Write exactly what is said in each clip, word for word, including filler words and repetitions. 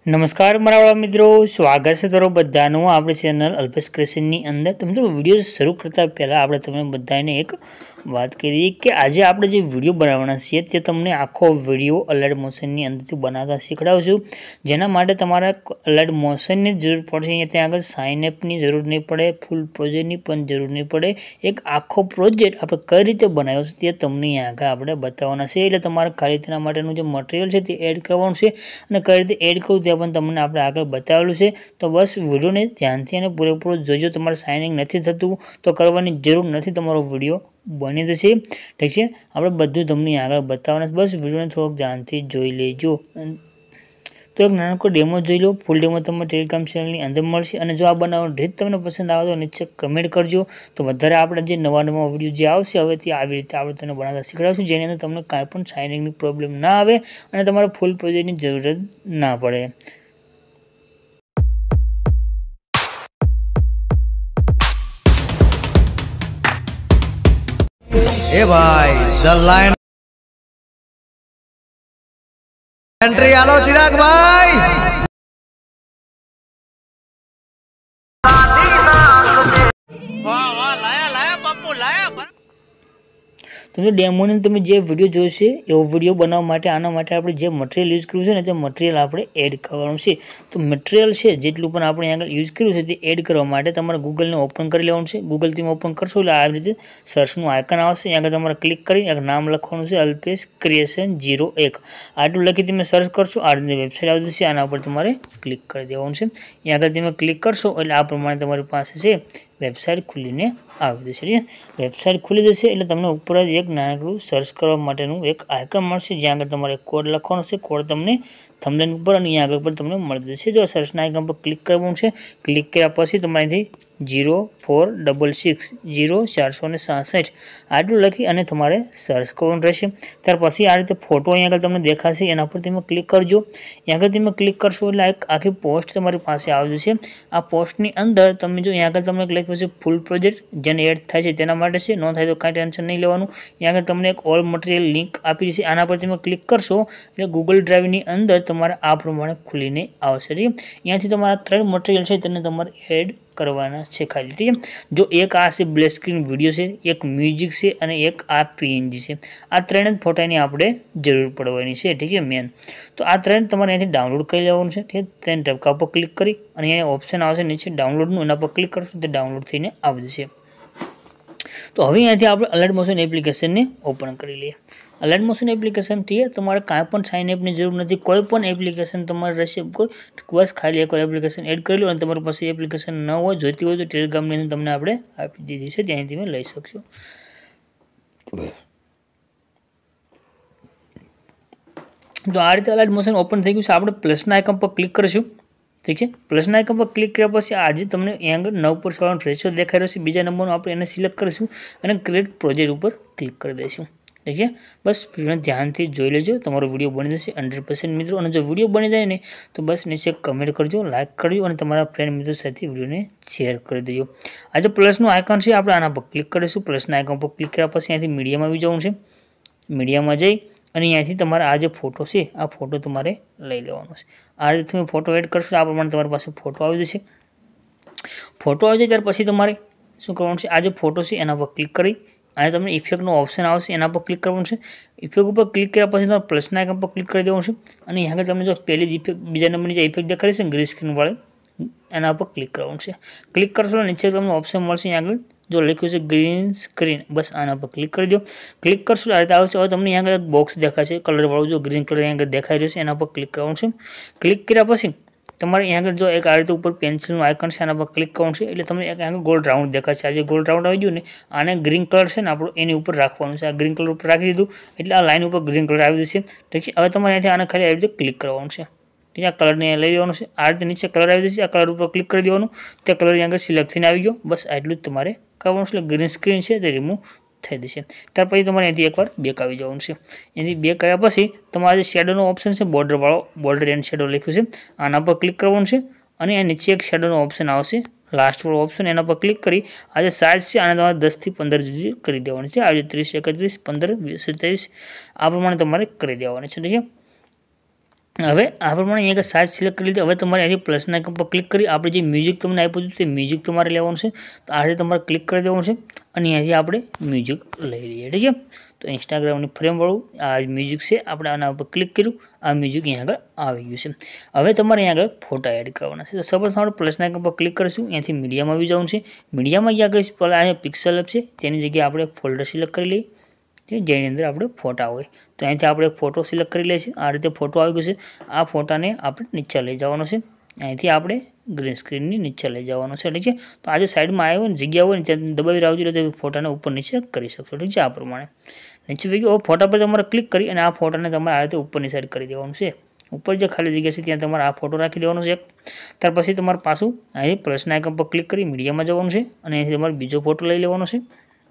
नमस्कार मारा मित्रों, स्वागत है तरो बधानु आपणे चेनल अल्पेश क्रिएशननी अंदर। तो मित्रों विडियो शुरू करता पहला आपणे तमने बधाने एक बात करीए कि आज आपणे जे विडियो बनाववाना छीए ते तमने आखो विडियो अलाइट मोशननी अंदरथी बनावता शीखवाडुं। जेना माटे तमारे अलाइट मोशननी जरूर पड़शे। त्यां आगळ साइन अपनी जरूर नहीं पड़े, फूल प्रोजेक्टनी पण जरूर नहीं पड़े। एक आखो प्रोजेक्ट आपणे कई रीते बनाव्यो छे ते तमने आगळ आपणे बताववाना छे। એટલે તમારે ખાલી તેના માટેનું જે મટીરીયલ છે તે એડ કરવાનું છે અને કઈ રીતે એડ કરવું તે પણ તમને આપણે આગળ બતાવેલું છે। તો બસ વિડિયોને ધ્યાનથી અને પૂરેપૂરો જોજો। તમારે સાઇનિંગ નથી થતું તો કરવાની જરૂર નથી, તમારો વિડિયો બની જશે। ઠીક છે, આપણે બધું તમને આગળ બતાવવાના છે, બસ વિડિયોને થોડુંક ધ્યાનથી જોઈ લેજો। तो एक नानकड़ो डेमो જોઈ લો। फूल डेमो તમને ટેલિગ્રામ ચેનલની અંદર મળશે। અને જો આ બનાવવાની રીત તમને પસંદ આવે તો નીચે કમેન્ટ કરજો। તો વધારે આપણે જે નવા નવા વિડીયો જે આવશે હવેથી આવી રીતે આપણે તેને બનાવતા શીખવાડીશું, જેની અંદર તમને કાંઈ પણ શાઇનિંગની પ્રોબ્લેમ ના આવે અને તમારે ફૂલ પ્રોજેક્ટની જરૂરત ના પડે। ए भाई द लाइन एंट्री आलो चिराग भाई। वाह वाह लाया लाया पप्पू लाया। તમે ડેમોની તમે જે વિડીયો જોશે એવો વિડીયો બનાવવા માટે આના માટે આપણે જે મટીરિયલ યુઝ કર્યું છે ને તે મટીરિયલ આપણે એડ કરવાનું છે। તો મટીરિયલ છે જેટલું પણ આપણે આગળ યુઝ કર્યું છે તે એડ કરવા માટે તમારે ગૂગલને ઓપન કરી લેવાનું છે। ગૂગલ તમે ઓપન કરશો એટલે આ રીતે સર્ચનું આઇકન આવશે। આગળ તમારે ક્લિક કરી એક નામ લખવાનું છે, અલ્પેશ ક્રિએશન ઝીરો એક। આટલું લખી તમે સર્ચ કરશો આ રીતે વેબસાઇટ આવી જશે। આના પર તમારે ક્લિક કરી દેવાનું છે। અહીં આગળ તમે ક્લિક કરશો એટલે આ પ્રમાણે તમારી પાસે છે વેબસાઇટ ખુલીને આવી જશે। વેબસાઇટ ખુલી જશે એટલે તમને ઉપર જ એક નાનકડું સર્ચ કરવા માટેનું એક આઇકન મળશે, જ્યાં આગળ તમારે કોડ લખવાનો છે। કોડ તમને થંબનેલ ઉપર અને અહીંયા આગળ પણ તમને મળી જશે। જો સર્ચના આઇકન પર ક્લિક કરવાનું છે, ક્લિક કર્યા પછી તમારેથી zero four double six zero ચારસો ને સાસઠ આટલું લખી અને તમારે સર્ચ કરવાનું રહેશે। ત્યાર પછી આ રીતે ફોટો અહીં આગળ તમને દેખાશે, એના પર તમે ક્લિક કરજો। અહીં આગળ તમે ક્લિક કરશો એટલે એક આખી પોસ્ટ તમારી પાસે આવી જશે। આ પોસ્ટની અંદર તમે જો અહીં આગળ તમને લખ્યું છે ફૂલ પ્રોજેક્ટ, જેને એડ થાય છે તેના માટે છે, ન થાય તો કાંઈ ટેન્શન નહીં લેવાનું। અહીં આગળ તમને એક ઓલ મટીરિયલ લિંક આપી છે, આના પર તમે ક્લિક કરશો એટલે ગૂગલ ડ્રાઈવની અંદર તમારે આ પ્રમાણે ખુલીને આવશે। અહીંયાથી તમારા ત્રણ મટીરિયલ છે તેને તમારે એડ કરવાના છે ખાલી। ઠીક છે, જો એક આ છે બ્લેક સ્ક્રીન વિડીયો છે, એક મ્યુઝિક છે અને એક આ પીએનજી છે। આ ત્રણ જ ફોટાની આપણે જરૂર પડવાની છે। ઠીક છે મેન, તો આ ત્રણ તમારે અહીંથી ડાઉનલોડ કરી લેવાનું છે। ઠીક, ત્રણ ટપકા પર ક્લિક કરી અને અહીંયા ઓપ્શન આવશે નીચે ડાઉનલોડનું, એના પર ક્લિક કરશો તે ડાઉનલોડ થઈને આવી જશે। તો હવે અહીંયાથી આપણે અલાઇટ મોશન એપ્લિકેશનને ઓપન કરી લઈએ। અલાઇટ મોશન એપ્લિકેશનથી તમારે કાંઈ પણ સાઇન અપની જરૂર નથી, કોઈ પણ એપ્લિકેશન તમારે રહેશે કોઈ, બસ ખાલી એકવાર એપ્લિકેશન એડ કરી લો। અને તમારી પાસે એપ્લિકેશન ન હોય, જોઈતી હોય તો ટેલિગ્રામની અંદર તમને આપણે આપી દીધી છે, ત્યાંથી તમે લઈ શકશો। તો આ રીતે અલાઇટ મોશન ઓપન થઈ ગયું છે। આપણે પ્લસના આઇકન પર ક્લિક કરીશું। ઠીક છે, પ્લસના આઇકન પર ક્લિક કર્યા પછી આજે તમને અહીં આગળ નવ પર સવાનો રેશિયો દેખાઈ રહ્યો છે। બીજા નંબરનું આપણે એને સિલેક્ટ કરીશું અને ક્રિએટ પ્રોજેક્ટ ઉપર ક્લિક કરી દઈશું। ઠીક છે, બસ વિડીયોને ધ્યાનથી જોઈ લેજો, તમારો વિડીયો બની જશે હંડ્રેડ પર્સન્ટ મિત્રો। અને જો વિડીયો બની જાય ને તો બસ નીચે કમેન્ટ કરજો, લાઇક કરજો અને તમારા ફ્રેન્ડ મિત્રો સાથે વિડીયોને શેર કરી દેજો। આ જે પ્લસનું આઇકન છે આપણે આના પર ક્લિક કરીશું। પ્લસના આઇકન પર ક્લિક કર્યા પછી અહીંયાથી મીડિયામાં આવી જવાનું છે। મીડિયામાં જઈ અને અહીંયાથી તમારે આ જે ફોટો છે આ ફોટો તમારે લઈ લેવાનો છે। આ રીતે તમે ફોટો એડ કરશો આ પ્રમાણે તમારી પાસે ફોટો આવી જશે। ફોટો આવી જાય ત્યાર પછી તમારે શું કરવાનું છે, આ જે ફોટો છે એના પર ક્લિક કરી અને તમને ઇફેક્ટનો ઓપ્શન આવશે, એના પર ક્લિક કરવાનું છે। ઇફેક્ટ ઉપર ક્લિક કર્યા પછી તમારે પ્લસના આઇકન પર ક્લિક કરી દેવાનું છે અને અહીં આગળ તમને જો પહેલી જ ઇફેક્ટ બીજા નંબરની જે ઇફેક્ટ દેખાડી છે ને ગ્રીન સ્ક્રીનવાળી, એના પર ક્લિક કરવાનું છે। ક્લિક કરશો નીચે તમને ઓપ્શન મળશે, અહીં આગળ જો લખ્યું છે ગ્રીન સ્ક્રીન, બસ આના પર ક્લિક કરી દો। ક્લિક કરશો આ રીતે આવશે। હવે તમને અહીં આગળ એક બોક્સ દેખાશે કલરવાળું, જો ગ્રીન કલર અહીં આગળ દેખાઈ રહ્યું છે, એના પર ક્લિક કરવાનું છે। ક્લિક કર્યા પછી તમારે અહીં આગળ જો એક આ રીતે ઉપર પેન્સિલનું આઇકન છે આના પર ક્લિક કરવાનું છે એટલે તમને એક આગળ ગોલ્ડ રાઉન્ડ દેખાશે। આ જે ગોલ્ડ રાઉન્ડ આવી ગયું ને આને ગ્રીન કલર છે ને આપણું એની ઉપર રાખવાનું છે। આ ગ્રીન કલર ઉપર રાખી દીધું એટલે આ લાઇન ઉપર ગ્રીન કલર આવી જશે। ઠીક છે, હવે તમારે અહીંથી આને ખાલી આવી રીતે ક્લિક કરવાનું છે। ઠીક છે, આ કલરને લઈ લેવાનું છે, આ રીતે નીચે કલર આવી જશે, આ કલર ઉપર ક્લિક કરી દેવાનું, તે કલર અહીં આગળ સિલેક્ટ થઈને આવી ગયો। બસ આટલું જ તમારે કરવાનું છે એટલે ગ્રીન સ્ક્રીન છે તે રિમૂવ થઈ જશે। ત્યાર પછી તમારે અહીંથી એકવાર બેક આવી જવાનું છે। એથી બેક આવ્યા પછી તમારે જે શેડોનો ઓપ્શન છે બોર્ડરવાળો, બોર્ડર એન્ડ શેડો લખ્યું છે, આના પર ક્લિક કરવાનું છે અને આ નીચે એક શેડોનો ઓપ્શન આવશે લાસ્ટવાળો ઓપ્શન, એના પર ક્લિક કરી આ જે સાઇઝ છે આને તમારે દસથી પંદર જેટલી કરી દેવાની છે। આ જે ત્રીસ એકત્રીસ પંદર વીસ ત્રીસ આ પ્રમાણે તમારે કરી દેવાની છે। ઠીક છે, હવે આ પ્રમાણે અહીંયા સાઇઝ સિલેક્ટ કરી લીધી। હવે તમારે અહીંથી પ્લસના આઇકન પર ક્લિક કરી આપણે જે મ્યુઝિક તમને આપ્યું હતું તે મ્યુઝિક તમારે લેવાનું છે। તો આ રીતે તમારે ક્લિક કરી દેવાનું છે અને અહીંયાથી આપણે મ્યુઝિક લઈ લઈએ, ઠીક છે। તો ઇન્સ્ટાગ્રામની ફ્રેમવાળું આ મ્યુઝિક છે, આપણે આના ઉપર ક્લિક કર્યું, આ મ્યુઝિક અહીંયા આગળ આવી ગયું છે। હવે તમારે અહીંયા આગળ ફોટા એડ કરવાના છે। તો સૌપ્રથમ આપણે પ્લસના આઇકન પર ક્લિક કરીશું, અહીંયાથી મીડિયામાં આવી જવાનું છે। મીડિયામાં અહીંયા આગળ અહીંયા પિક્સેલ એપ છે, તેની જગ્યાએ આપણે ફોલ્ડર સિલેક્ટ કરી લઈએ, જેની અંદર આપણે ફોટા હોય। તો અહીંથી આપણે ફોટો સિલેક્ટ કરી લઈએ છીએ। આ રીતે ફોટો આવી ગયો છે। આ ફોટાને આપણે નીચે લઈ જવાનો છે, અહીંથી આપણે ગ્રીન સ્ક્રીનની નીચે લઈ જવાનો છે, ઠીક છે। તો આજે સાઈડમાં આવ્યો ને જગ્યા હોય ને ત્યાં દબાવી રાખજો એટલે ફોટાને ઉપર નીચે કરી શકશો, ઠીક છે। આ પ્રમાણે નીચે થઈ ગયો। ફોટા પર તમારે ક્લિક કરી અને આ ફોટાને તમારે આ રીતે ઉપરની સાઈડ કરી દેવાનું છે। ઉપર જે ખાલી જગ્યા છે ત્યાં તમારે આ ફોટો રાખી દેવાનો છે। ત્યાર પછી તમારે પાછું અહીં પ્લસના આઇકન પર ક્લિક કરી મીડિયામાં જવાનું છે અને અહીંથી તમારે બીજો ફોટો લઈ લેવાનો છે।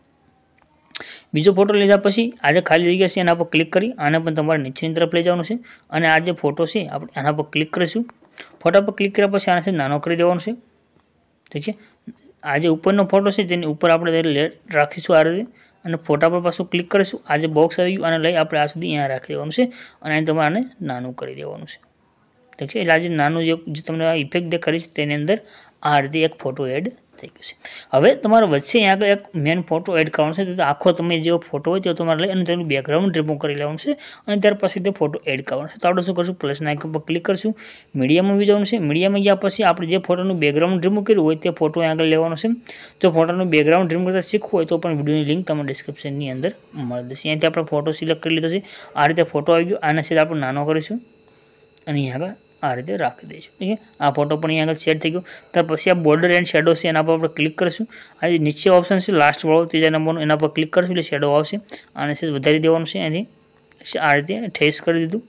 બીજો ફોટો લીધા પછી આજે ખાલી જગ્યા છે એના પર ક્લિક કરી આને પણ તમારે નીચેની તરફ લઈ જવાનું છે અને આ જે ફોટો છે આપણે આના પર ક્લિક કરીશું। ફોટા પર ક્લિક કર્યા પછી આનાથી નાનો કરી દેવાનો છે, ઠીક છે। આ જે ઉપરનો ફોટો છે તેની ઉપર આપણે રાખીશું આ રીતે અને ફોટા પર પાછું ક્લિક કરીશું। આ જે બોક્સ આવી ગયું આને લઈ આપણે આ સુધી અહીંયા રાખી દેવાનું છે અને અહીં તમારે આને નાનું કરી દેવાનું છે, ઠીક છે। એટલે આજે નાનું જે તમને ઇફેક્ટ દેખાડી છે તેની અંદર આ રીતે એક ફોટો એડ થઈ ગયું છે। હવે તમારે વચ્ચે અહીંયા આગળ એક મેન ફોટો એડ કરવાનો છે। તો આખો તમે જેવો ફોટો હોય તે તમારે લઈ અને તેનું બેકગ્રાઉન્ડ રિમૂવ કરી લેવાનું છે અને ત્યાર પછી તે ફોટો એડ કરવાનો છે। તો આપણે શું કરશું, પ્લસના આઇકન પર ક્લિક કરશું, મીડિયામાં આવી જવાનું છે। મીડિયામાં ગયા પછી આપણે જે ફોટોનું બેકગ્રાઉન્ડ રિમૂવ કર્યું હોય તે ફોટો આગળ લેવાનો છે। જો ફોટોનું બેકગ્રાઉન્ડ રિમૂવ કરતા શીખવું હોય તો પણ વિડીયોની લિંક તમને ડિસ્ક્રિપ્શનની અંદર મળી જશે। અહીંથી આપણે ફોટો સિલેક્ટ કરી લીધો છે। આ રીતે ફોટો આવી ગયો, આના સીધા આપણે નાનો કરીશું અને અહીં આગળ આ રીતે રાખી દઈશું, ઠીક છે। આ ફોટો પણ અહીંયા આગળ સેટ થઈ ગયો। ત્યાર પછી આ બોર્ડર એન્ડ શેડો છે એના પર આપણે ક્લિક કરીશું। આ જે નીચે ઓપ્શન છે લાસ્ટ વાળો ત્રીજા નંબરનો એના પર ક્લિક કરીશું એટલે શેડો આવશે। આને છે વધારી દેવાનું છે, અહીંથી આ રીતે ઠેસ કરી દીધું।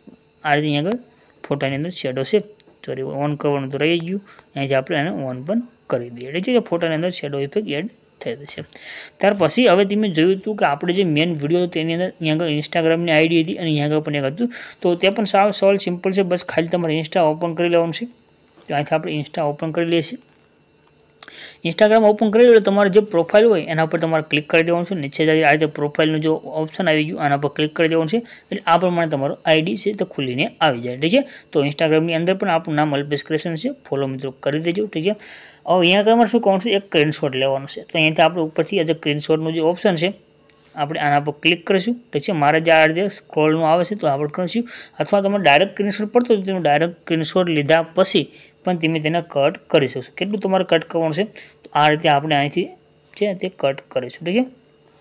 આ રીતે અહીંયા આગળ ફોટાની અંદર શેડો છે, સોરી ઓન કરવાનું તો રહી ગયું, અહીંથી આપણે એને ઓન પણ કરી દઈએ, ઠીક છે। ફોટાની અંદર શેડો ઇફેક્ટ એડ થઈ જશે। ત્યાર પછી હવે તમે જોયું હતું કે આપણે જે મેન વિડીયો હતો તેની અંદર અહીંયા આગળ ઇન્સ્ટાગ્રામની આઈડી હતી અને અહીંયા આગળ પણ એક હતું। તો તે પણ સાવ સોલ્વ સિમ્પલ છે, બસ ખાલી તમારે ઇન્સ્ટા ઓપન કરી લેવાનું છે। તો અહીંથી આપણે ઇન્સ્ટા ઓપન કરી લઈએ છીએ। ઇન્સ્ટાગ્રામ ઓપન કરી લો તમારે જે પ્રોફાઇલ હોય એના પર તમારે ક્લિક કરી દેવાનું છે। નીચે જાય આ રીતે પ્રોફાઇલનું જો ઓપ્શન આવી ગયું આના પર ક્લિક કરી દેવાનું છે એટલે આ પ્રમાણે તમારો આઈડી છે તો ખુલીને આવી જાય, ઠીક છે। તો ઇન્સ્ટાગ્રામની અંદર પણ આપણું નામ અલ્પેશ ક્રિએશન છે, ફોલો મિત્રો કરી દેજો, ઠીક છે। હવે અહીંયા તમારે શું કરવાનું છે, એક સ્ક્રીનશોટ લેવાનું છે। તો અહીંયાથી આપણે ઉપરથી આ જે સ્ક્રીનશોટનું જે ઓપ્શન છે આપણે આના પર ક્લિક કરીશું, ઠીક છે। મારે જે આ રીતે સ્ક્રોલનું આવે છે તો આપણે કરીશું, અથવા તમે ડાયરેક્ટ સ્ક્રીનશોટ પડતો તો તેનું ડાયરેક્ટ સ્ક્રીનશોટ લીધા પછી પણ તમે તેને કટ કરી શકશો। કેટલું તમારે કટ કરવાનું છે તો આ રીતે આપણે અહીંથી છે તે કટ કરીશું, ઠીક છે।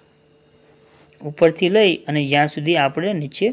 ઉપરથી લઈ અને જ્યાં સુધી આપણે નીચે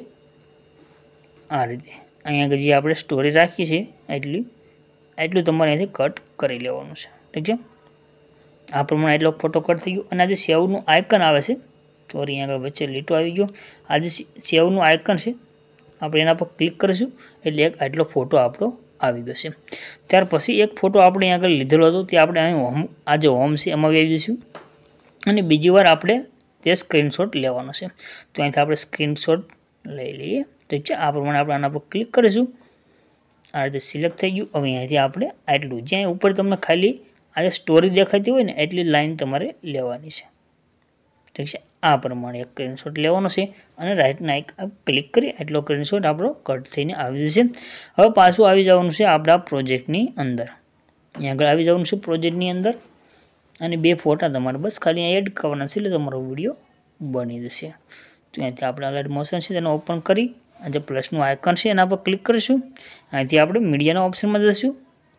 આ રીતે અહીંયા જે આપણે સ્ટોરી રાખીએ છીએ એટલી એટલું તમારે અહીંથી કટ કરી લેવાનું છે, ઠીક છે। આ પ્રમાણે એટલો ફોટો કટ થઈ ગયો અને આ જે સેવનું આઇકન આવે છે, સોરી અહીંયા આગળ વચ્ચે લીટો આવી ગયો, આ જે સેવનું આઇકન છે આપણે એના પર ક્લિક કરીશું એટલે એક આટલો ફોટો આપણો આવી જશે। ત્યાર પછી એક ફોટો આપણે અહીંયા આગળ લીધેલો હતો તે આપણે અહીં હોમ આ જે હોમ છે એમાં આવી જઈશું અને બીજી વાર આપણે તે સ્ક્રીનશોટ લેવાનો છે। તો અહીંથી આપણે સ્ક્રીનશોટ લઈ લઈએ, ઠીક છે। આ પ્રમાણે આપણે આના પર ક્લિક કરીશું, આ રીતે સિલેક્ટ થઈ ગયું। હવે અહીંયાથી આપણે આટલું જ્યાં ઉપર તમને ખાલી આ જે સ્ટોરી દેખાતી હોય ને એટલી લાઈન તમારે લેવાની છે, ઠીક છે। આ પ્રમાણે એક સ્ક્રીનશોટ લેવાનો છે અને રાઇટના એક ક્લિક કરી એટલો સ્ક્રીનશોટ આપણો કટ થઈને આવી જશે। હવે પાછું આવી જવાનું છે આપણા પ્રોજેક્ટની અંદર, અહીંયા આગળ આવી જવાનું છે પ્રોજેક્ટની અંદર અને બે ફોટા તમારે બસ ખાલી એડ કરવાના છે એટલે તમારો વિડીયો બની જશે। તો અહીંથી આપણે અલાઇટ મોશન છે તેને ઓપન કરી આ જે પ્લસનું આઇકન છે એના પર ક્લિક કરીશું, અહીંથી આપણે મીડિયાના ઓપ્શનમાં જઈશું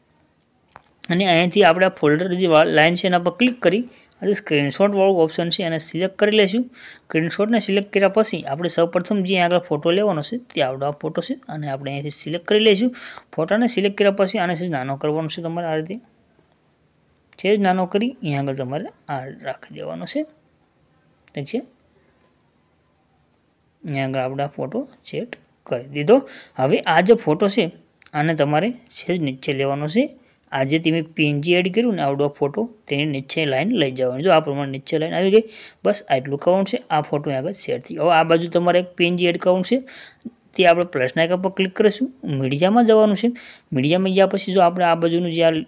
અને અહીંથી આપણે આ ફોલ્ડર જે લાઇન છે એના પર ક્લિક કરી આજે સ્ક્રીનશોટ વાળું ઓપ્શન છે એને સિલેક્ટ કરી લઈશું। સ્ક્રીનશોટને સિલેક્ટ કર્યા પછી આપણે સૌપ્રથમ જે આગળ ફોટો લેવાનો છે તે આપણો આ ફોટો છે અને આપણે અહીંથી સિલેક્ટ કરી લઈશું। ફોટાને સિલેક્ટ કર્યા પછી આને છે નાનો કરવાનો છે તમારે આ રીતે છે જ નાનો કરી અહીંયા આગળ તમારે આ રાખી દેવાનો છે, ઠીક છે। અહીંયા આગળ આપણે આ ફોટો સેટ કરી દીધો। હવે આ જે ફોટો છે આને તમારે છે જ નીચે લેવાનો છે। આજે તમે પીએનજી એડ કર્યું ને આવડો ફોટો તેની નીચે લાઈન લઈ જવાની, જો આ પ્રમાણે નીચે લાઈન આવી ગઈ બસ આટલું કરવાનું છે। આ ફોટો આગળ શેર થઈ ગયો। હવે આ બાજુ તમારે એક પીએનજી એડ કરવાનું છે તે આપણે પ્લસના આઇકન પર ક્લિક કરીશું, મીડિયામાં જવાનું છે। મીડિયામાં ગયા પછી જો આપણે આ બાજુનું જે આ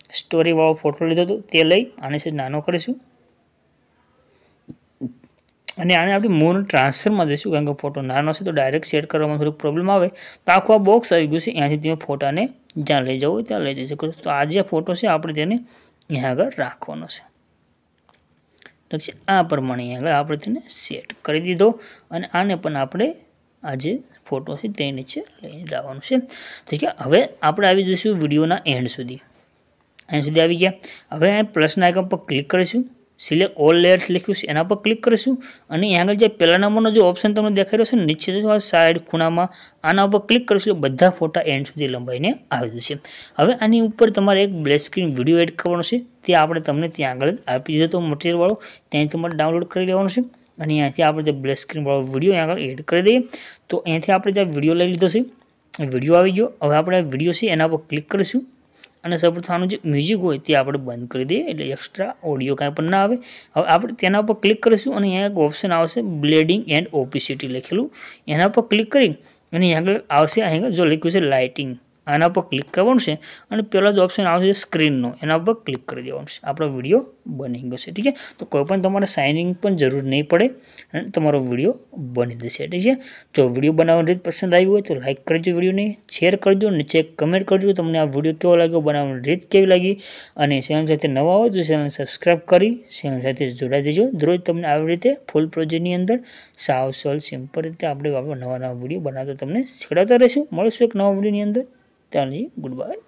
સ્ટોરીવાળો ફોટો લીધો હતો તે લઈ આને છે નાનો કરીશું અને આને આપણે મૂવ ટ્રાન્સફરમાં જઈશું, કારણ કે ફોટો નાનો છે તો ડાયરેક્ટ સેટ કરવામાં થોડુંક પ્રોબ્લેમ આવે. તો આખું આ બોક્સ આવી ગયું છે, અહીંયાથી તમે ફોટાને જ્યાં લઈ જવું હોય ત્યાં લઈ જઈ શકો છો. તો આ જે ફોટો છે આપણે તેને અહીંયા આગળ રાખવાનો છે. ઠીક છે, આ પ્રમાણે અહીંયા આગળ આપણે તેને સેટ કરી દીધો. અને આને પણ આપણે આ જે ફોટો છે તે નીચે લઈને જવાનું છે. ઠીક છે, હવે આપણે આવી જઈશું વિડીયોના એન્ડ સુધી. અહીં સુધી આવી ગયા. હવે અહીં પ્લસના આઇકન પર ક્લિક કરીશું, સિલેક્ટ ઓલ લેયર્સ લખ્યું છે એના પર ક્લિક કરીશું. અને અહીં આગળ જે પહેલા નંબરનો જે ઓપ્શન તમને દેખાઈ રહ્યો છે ને નીચે જો સાઈડ ખૂણામાં, આના ઉપર ક્લિક કરીશું એટલે બધા ફોટા એન્ડ સુધી લંબાઈને આવી જશે. હવે આની ઉપર તમારે એક બ્લેક સ્ક્રીન વિડીયો એડ કરવાનો છે, તે આપણે તમને ત્યાં આગળ આપી દીધો તો મટીરિયલવાળો, ત્યાંથી તમારે ડાઉનલોડ કરી લેવાનું છે. અને અહીંયાથી આપણે જે બ્લેક સ્ક્રીનવાળો વિડીયો અહીં આગળ એડ કરી દઈએ. તો અહીંયાથી આપણે જે વિડીયો લઈ લીધો છે, વિડીયો આવી ગયો. હવે આપણે વિડીયો છે એના પર ક્લિક કરીશું અને સૌપ્રથમ આનું જે મ્યુઝિક હોય તે આપણે બંધ કરી દઈએ, એટલે એક્સ્ટ્રા ઓડિયો કાંઈ પણ ના આવે. હવે આપણે તેના પર ક્લિક કરીશું અને અહીંયા એક ઓપ્શન આવશે બ્લેડિંગ એન્ડ ઓપેસિટી લખેલું, એના પર ક્લિક કરી અને અહીં આગળ આવશે, અહીં જો લખ્યું છે લાઇટિંગ, આના પર ક્લિક કરવાનું છે. અને પહેલાં જ ઓપ્શન આવશે સ્ક્રીનનો, એના પર ક્લિક કરી દેવાનું છે. આપણો વિડીયો બની ગયો છે. ઠીક છે, તો કોઈ પણ તમારે સાઇનિંગ પણ જરૂર નહીં પડે અને તમારો વિડીયો બની જશે. ઠીક છે, જો વિડીયો બનાવવાની રીત પસંદ આવી હોય તો લાઇક કરજો, વિડીયોને શેર કરજો, નીચે કમેન્ટ કરજો તમને આ વિડીયો કેવો લાગ્યો, બનાવવાની રીત કેવી લાગી. અને ચેનલ સાથે નવા હોય તો ચેનલ સબસ્ક્રાઈબ કરી ચેનલ સાથે જોડાઈ દેજો. દરરોજ તમને આવી રીતે ફૂલ પ્રોજેક્ટની અંદર સાવ સરળ સિમ્પલ રીતે આપણે નવા નવા વિડીયો બનાવતા તમને શીખડાવતા રહીશું. મળીશું એક નવા વિડીયોની અંદર. ત્યાં ગુડ બાય.